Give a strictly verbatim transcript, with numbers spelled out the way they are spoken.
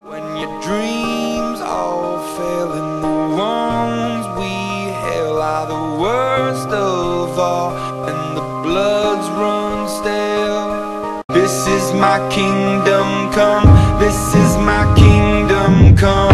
When your dreams all fail and the wrongs we hail are the worst of all, and the bloods run stale. This is my kingdom come, this is my kingdom come.